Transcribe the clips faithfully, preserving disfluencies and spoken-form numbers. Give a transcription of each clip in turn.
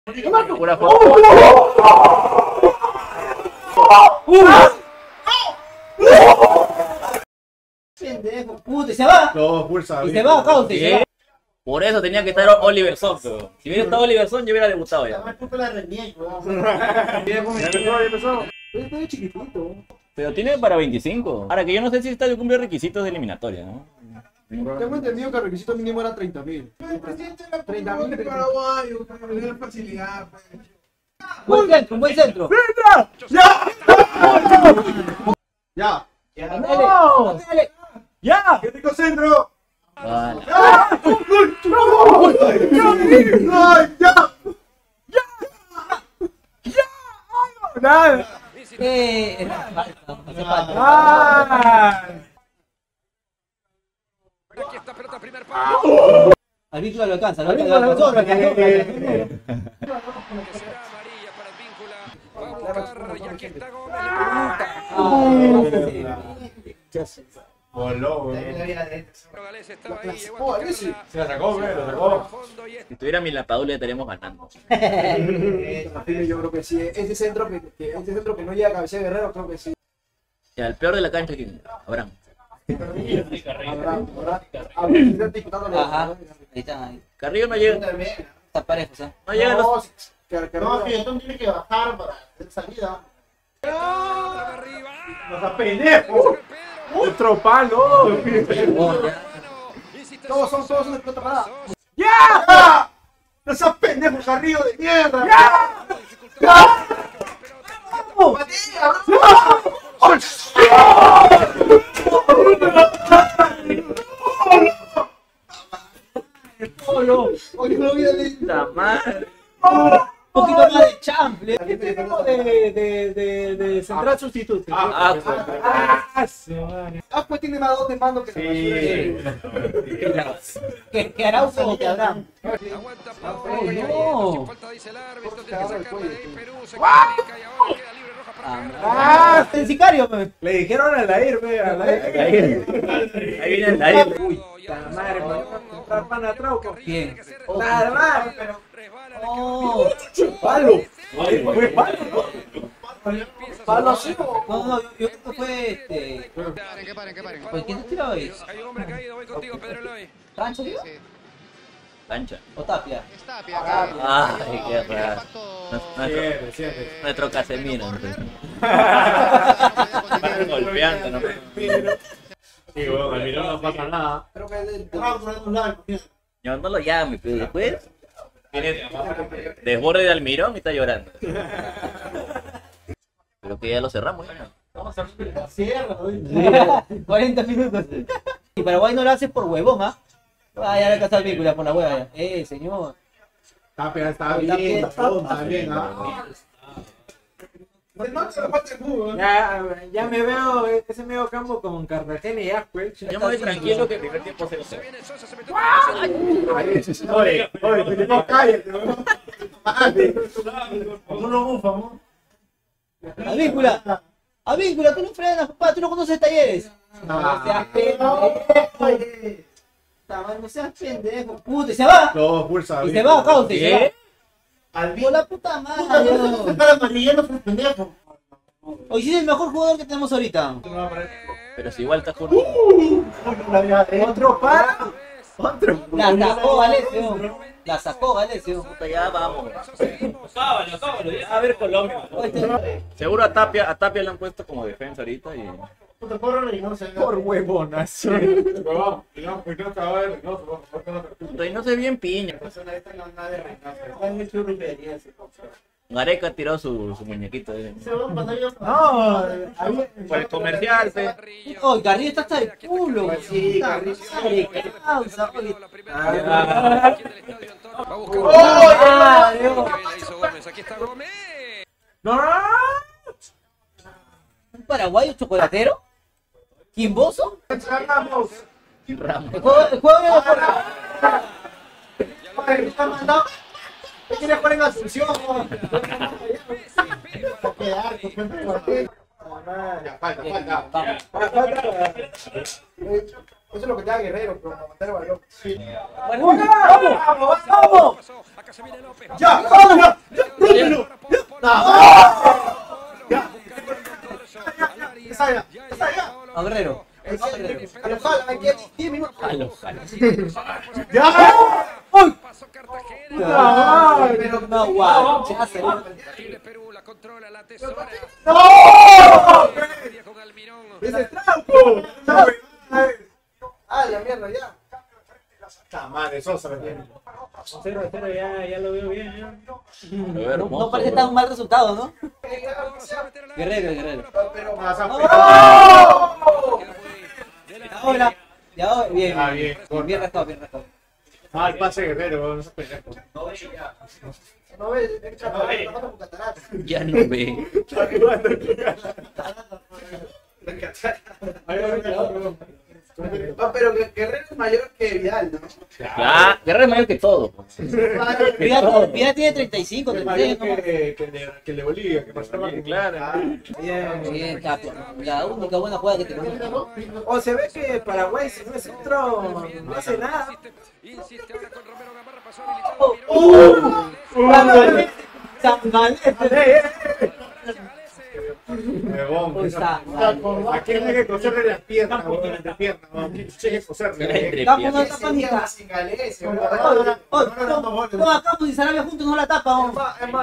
Pura foto. Pendejo, puta, y se va. No, pulsa. Y se va, causa, y se va. Por eso tenía que estar Oliver Son, pero si hubiera estado Oliver Son, yo hubiera debutado ya. Estoy chiquitito. Pero tiene para veinticinco. Ahora que yo no sé si está de cumplir requisitos de eliminatoria, ¿no? Tengo entendido que el requisito mínimo era treinta mil. treinta mil de paraguayo, para que le dé facilidad. Buen centro, buen centro. Ya. Dale, dale. ¡Ya! ¡Qué rico centro! Vale. ¡Ay, ya! Nada. Eh, falta, hace falta. ¡Ah! Aquí está pelota, primer palo. Al Víncula lo alcanza, lo alcanza, lo alcanzó, lo alcanzó. Que será amarilla para el Víncula. Va a buscar y aquí está Gómez. Voló, güey. Gales estaba ahí, llegó Oh, a Alessi. tocarla. Se la sacó, güey, lo sacó. Fondo y Si tuviera mi Lapadula estaríamos ganando. Yo creo que sí. Ese centro que, que, ese centro que no llega a cabeza de Guerrero, creo que sí. Ya, el peor de la cancha, ¿quién? Abraham. Abraham, ¿verdad? Abraham está disputándole. Ajá, ahí está, ahí. Carrillo no llega. Está parejo, ¿sabes? No llega. No, los- que- que- No, que Yotón tiene que bajar para hacer salida. arriba. ¡No seas pendejo! Pedro. ¡Otro palo! Oh, ya. Insiste, Todos son, todos son de pelota parada. Sos- ¡Ya! ¡No seas pendejo, Carrillo de mierda! ¡Ya! Oye, no vi el- ¡La madre! Un poquito más de chample. Aquí tenemos de, de, de, de central sustituto. Ah, Ah, sí, man. Ah, pues tiene más dos de mando que Que, que Araujo o que Abraham. Aguanta Pau. no. Sin falta dice el árbitro, tiene que sacarla de ahí. Perú se ¡Ah! complica y ahora queda libre roja para Perú. Ah, El sicario, me. le dijeron al Lair, ve, al Lair. ahí viene el aire. Uy, La madre, me comprar pan a trauco. ¿Quién? Nada más, pero. Oh, ¡Palo! Fue palo, ¿no? ¡Palo así! no, no, yo, yo creo que fue este. Paren, que paren, que paren. ¿Por quién te tiró hoy? Hay un hombre caído, voy contigo, Pedro Eloy. ¿Cancho, digo? Cancha. ¿O Tapia? Está Tapia. Ay, qué raro. Nuestro, Siempre, siempre. nuestro Casemiro. entonces. Golpeando, ¿no? Sí, bueno, al mirón no pasa nada. Creo que es de. Yo no lo llame, pero después viene desborde de Almirón y está llorando. Pero que ya lo cerramos. Ya. Cierra, cuarenta minutos. Y Paraguay no lo hace por huevón, ¿ah? Ah, ya le alcanza el vínculo por la hueva. Ya. Eh, señor. Tapia está bien, está bien, ¿ah? Ya, ya me veo ese medio campo con Cartagena y Ascuel. Yo me voy tranquilo que el primer tiempo se lo Se sé. viene Sosa, se metió por Oye, oye, no cállate, ¿no? No lo bufamos. A víncula. A víncula, tú no frenas, papá, tú no conoces talleres. No seas pendejo. No seas pendejo. Puta, y se va. No, pulsa. Y se va, causa, y se va. ¿Qué? Por la puta madre. Para amarillando fue pendejo. Hoy sí es el mejor jugador que tenemos ahorita. Pero si igual está jugando. Otro palo. Otro. La sacó Valesio. La sacó Valesio. Puta, ya vamos. A ver Colombia. Seguro a Tapia, a Tapia le han puesto como defensa ahorita y. Puta, por Reynoso. Por huevonas. No, no, no acaba de Reynoso. Reynoso es bien piña. Gareca tiró su, su muñequito. eh. No, había. Por el comercial, pe. Oh, Garrido está hasta el culo. Sí, Puta Garrido. madre, qué causa, oye. la primera. Aquí en el estadio Antón. Va a buscar. ¡Oh, ya, Qué Dios! bien la hizo Gómez. Aquí está Gómez. No, no, no. ¿Un paraguayo chocolatero? ¿Quimboso? Ganamos. Ramos. El juego, el juego de la forma. Está mandado. ¿Qué quieres jugar en Asunción? Ya, falta, falta. Vamos. Falta. Eso es lo que te da Guerrero, pero aguantar el balón. Sí. Bueno, vamos, vamos, vamos. Acá se viene López. ¡Ya! ¡Vamos! ¡Ya! ¡Ya! ¡Rómpelo! ¡Ya! ¡Ya! ¡Ya! ¡Ya! A Guerrero. A los Jala, hay que diez minutos. A los jalos. ¡Ya! ¡Uy! Pasó Cartagena. ¡No! Pero no, guau. Ya se Chile, Perú la controla la tesora. ¡No! Con Almirón. ¡Ese trampo! ¡Ah, la mierda, ya! Está madre, Sosa me tiene. cero a cero ya, ya lo veo bien. Ya. No, no parece tan mal resultado, ¿no? Guerrero, Guerrero. Pero más a Ahora, ya, ahora, bien, Ah, bien, bien. bien rascado, bien rascado. Ah, el pase Guerrero, no se pelea. No ve ya. No ve, Ya no ve. Ah, pero Guerrero es mayor que Vidal, ¿no? Ya, Guerrero es mayor que todo. Vidal Vidal tiene treinta y cinco, Es treinta y mayor seis, ¿no? que, que, el de, que el de Bolivia, que pasó más Claro. Bien, capo. La única buena jugada que tenemos. O se ve que Paraguay, si no es centro, no hace nada. Insiste ahora con Romero Gamarra. Pasó habilitado. San Galés. Huevón, Uy, está. aquí hay que coserle las piernas, huevón, entre piernas, huevón. Aquí hay que coserle. Entre Capo no piernas. tapa ni ca- Sin galés, Oh, oh, no, Campos y Sarabia juntos no la tapa, oh.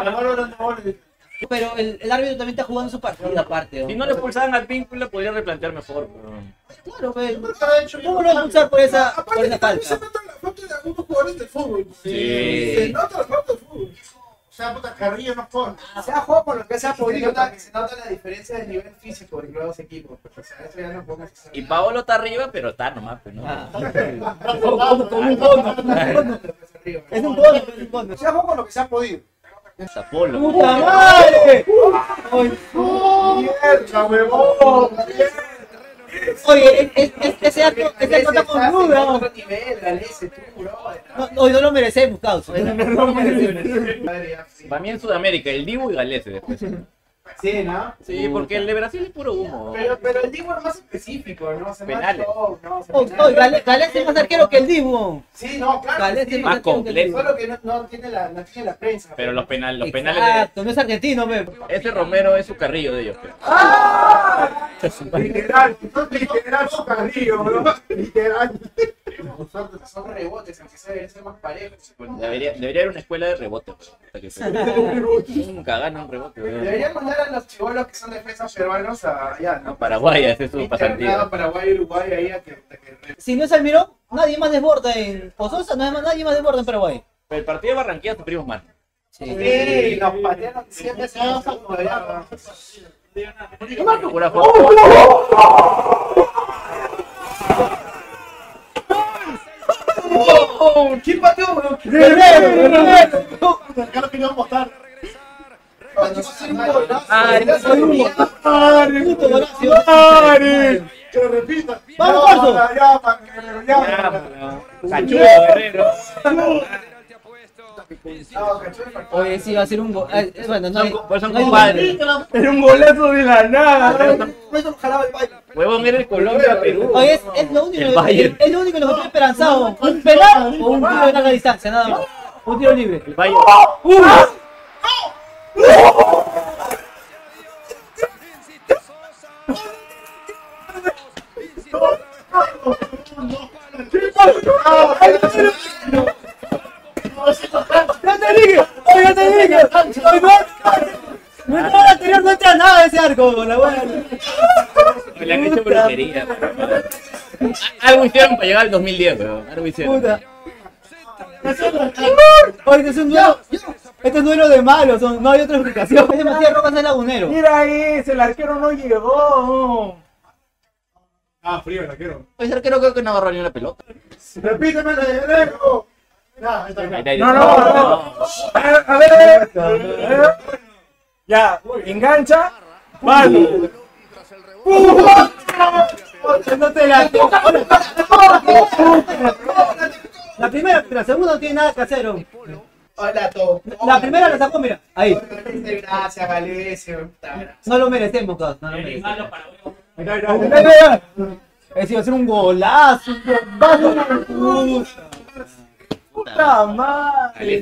Pero el, el árbitro también está jugando su partida aparte, oh. Si no le expulsaban al vínculo, podría replantear mejor. pero- Claro, pero ¿cómo lo va a expulsar por esa, por esa falta? la foto de algunos jugadores del fútbol. Sí. Se nota la foto del fútbol. O sea, puta, Carrillo no pone. Se ha jugado con lo que se ha podido. Se nota la diferencia de nivel físico entre los dos equipos. O sea, eso ya no podemos hacer. Y Paolo está arriba, pero está nomás, pues, ¿no? Ah. Como, como un bono. Es un bono, es un bono. Se ha jugado con lo que se ha podido. Está Polo. ¡Puta madre! Oye, ¡Mierda, huevón! oye, es- es- es- ese arco, ese arco está con duda. oh. otro nivel, Galese, tú, bro. No, hoy no lo merecemos, causa. Hoy no lo merecemos. Para mí en Sudamérica, el Dibu y Galese después. Sí, ¿no? Sí, porque el de Brasil es puro humo. Pero, pero el Dibu es más específico, ¿no? O sea, más Penales. show, ¿no? O sea, Oh, penales. oh, Gale- Galés es más arquero que el Dibu. Sí, no, claro. Galés que sí. es Más más arquero que el Dibu. completo. Solo que no, no tiene la, no tiene la prensa. Pero los, penal, los penales Exacto, no es argentino, ve. de... Ese Romero es su carrillo de ellos. pues. Literal, literal su carrillo, bro. Literal. Son, son rebotes, aunque sea, deberían ser más parejos. Debería, debería haber una escuela de rebote. pues, hasta que se- Nunca gana un rebote. pues. Deberían mandar a los chibolos que son defensas peruanos a allá, No, ¿no? Paraguay, ese es su Internado pasantía. Paraguay, Uruguay, ahí a que, a que Si no es Almirón, nadie más desborda en Pozosa, no hay más- nadie más desborda en Paraguay. Pero el partido de Barranquilla sufrimos más. Sí, nos patearon siempre se nos segundo allá. Pura foto. ¿Quién pateó, bro? ¡Guerrero, Guerrero! Acá lo queríamos votar. Ay, no soy un puto Horacio. Que lo repita. ¡Vamos, Ya, Corso! ya, ya, pa- Guerrero, ya. Cachudo, Guerrero. No, Cachudo faltó. Oye, sí, va a ser un gol. eh, Bueno, no hay. Pues son no hay- compadres. Era un golazo de la nada. Por eso jalaba el baile. Huevón, era el Colombia, Perú. Oye, es, es lo único, El es, Bayern. es lo único que nos estoy esperanzado. ¿Un penal o un tiro de larga distancia? Nada más. Un tiro libre. El Bayern. ¡Ya te dije! ¡Oye, ya te dije! ¡Oye, no! No entraba la anterior, no entra nada de ese arco, la buena. Le han hecho brujería. Algo hicieron para llegar al dos mil diez, weón. Algo hicieron. Puta. Oye, este es un duelo. Este es un duelo de malos, son- no hay otra explicación. Ese Matías Rojas es lagunero. Mira ahí, el arquero no llegó. Ah, frío, el arquero. Pues el arquero creo que no agarró ni una pelota. Repíteme la de Guerrero. Ya, ahí está. Ahí está, ahí No, está. no, no. A ver, a ver. a ver. Ya, engancha. Palo. No te la La primera, la segunda no tiene nada que hacer. oh. Hola, todo. La primera la sacó, mira. Ahí. Gracias, Galesio. No lo merecemos, cabrón. No lo merecemos. Mira, mira, mira. Ese iba a ser un golazo, un bombazo. Puta madre.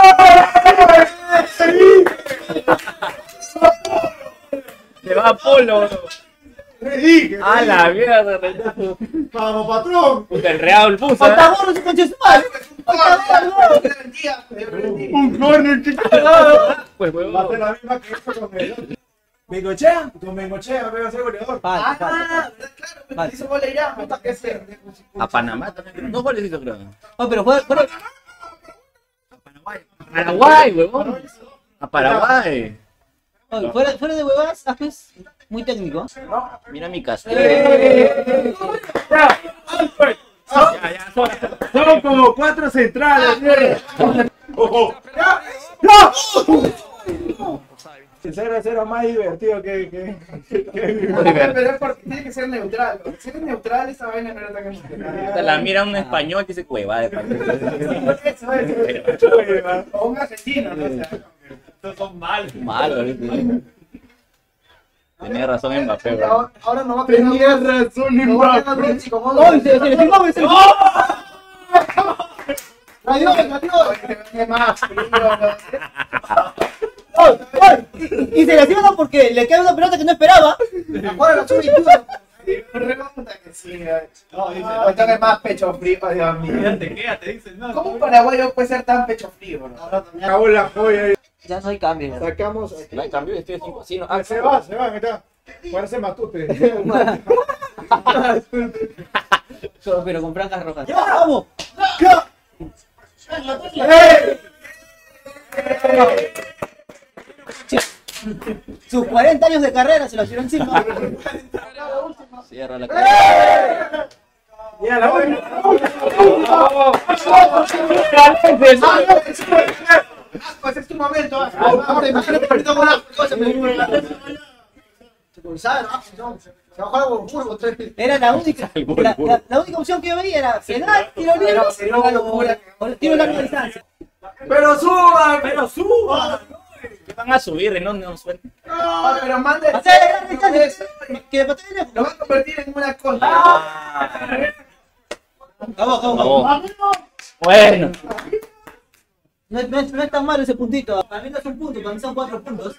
Se va a Polo. Le dije. A la mierda, Renato. Vamos, patrón. Puta, el Real puso. Falta gorro, su concha de su madre. Un corner, chico. Pues, Va a huevón. ser la misma que hizo con el ¿Bengochea? con Bengochea, va a ser goleador. Falta, falta. Ah, claro, Vale. hizo goles ya, puta que se. A Panamá también. Dos goles hizo, creo. Oh, pero fue, fue, Paraguay, huevón. A Paraguay. oh, fuera, fuera de huevas, Aspas, muy técnico. Mira mi castillo. Ya, ya, ya, son, son como cuatro centrales, mierda. Ojo. ¡No! El cero a cero más divertido que... que, que, que- Pero es porque tiene que ser neutral. Si es neutral, esa vaina no era tan emocionante. La mira un español que dice cueva de Eso es. O un argentino, no sé. Estos son malos. malo. Tenía razón Mbappé, weón. Ahora, ahora no va a tener Tenía razón, no va a tener Mbappé. Messi como ¡Oh, se, se le firmó, se le firmó! ¡Adiós, adiós! ¡Qué más frío! ¡Oh, oh! Y, y se le firmó porque le cae una pelota que no esperaba. Ahora lo sube y tú. Remonta que sí. No, dice. Esto que es más pecho frío, Dios mío. Quédate, quédate, dicen, no. ¿Cómo un paraguayo puede ser tan pecho frío, bro? Acabó la joya. Ya no hay cambio. Sacamos aquí. No hay cambio, estoy de cinco. Sí, no. Ah, se va, se va, ahí está. Parece Matute. Pero con franjas rojas. ¡Ya, vamos! Sus cuarenta años de carrera se los tiró encima. Cierra la cara. Ya, la última. Pues es tu momento. Ahora imagínate que ahorita una cosa me ¿sabes? Se va a jugar con Burgo tres mil. Era la única, la, la, la única opción que yo veía era penal, tiro libre Sería una locura. o tiro larga distancia. Pero suban, pero suban. ¿Qué van a subir? No, no suelten. No, pero mande. Hacer larga distancia, que de patada de lejos. Lo va a convertir en una cosa. Acabó, acabó. Acabó. Bueno. No, es- no, es, no es tan malo ese puntito. Para mí no es un punto, para mí son cuatro puntos.